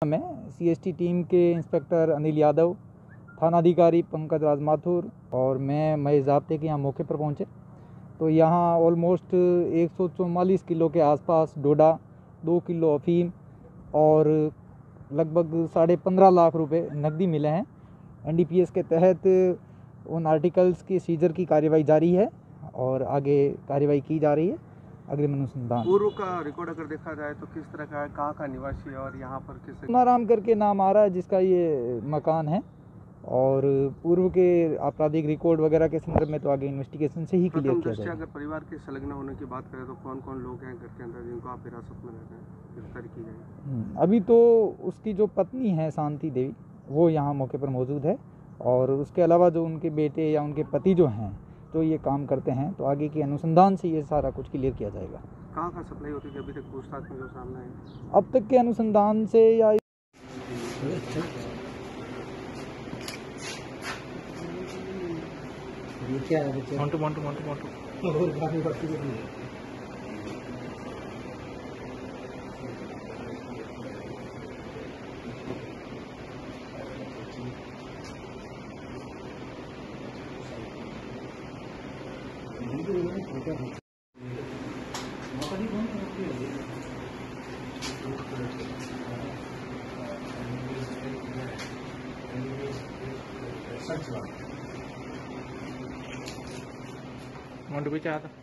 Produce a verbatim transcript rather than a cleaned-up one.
मैं CST team के inspector Anil Yadav, थानाधिकारी पंकज राज माथुर और मैं महेश जाब्ते के यहाँ मौके पर पहुँचे तो यहाँ ऑलमोस्ट एक सौ चौवालीस किलो के आसपास डोडा, दो किलो अफीम और लगभग साढ़े पंद्रह लाख रुपए नकदी मिले हैं। एनडीपीएस के तहत उन आर्टिकल्स की सीजर की कार्यवाही जारी है और आगे कार्यवाही की जा रही है। अग्रिम अनुसंधान। पूर्व का रिकॉर्ड अगर देखा जाए तो किस तरह का है, कहाँ का निवासी है और यहाँ पर किस नाराम करके नाम आ रहा है जिसका ये मकान है और पूर्व के आपराधिक रिकॉर्ड वगैरह के संदर्भ में तो आगे इन्वेस्टिगेशन से ही क्लियर किया जाएगा। अगर परिवार के संलग्न होने की बात करें तो कौन कौन लोग हैं घर के अंदर जिनको आप हिरासत में रहते हैं, गिरफ्तारी की जाएगी? अभी तो उसकी जो पत्नी है शांति देवी वो यहाँ मौके पर मौजूद है और उसके अलावा जो उनके बेटे या उनके पति जो हैं तो ये काम करते हैं तो आगे की अनुसंधान से ये सारा कुछ क्लियर किया जाएगा। कहाँ का सप्लाई होती है अभी तक पूछताछ में जो सामने है? अब तक के अनुसंधान से या क्या है मोंटू मोंटू मोंटू मोंटू मोंटू भी चाहता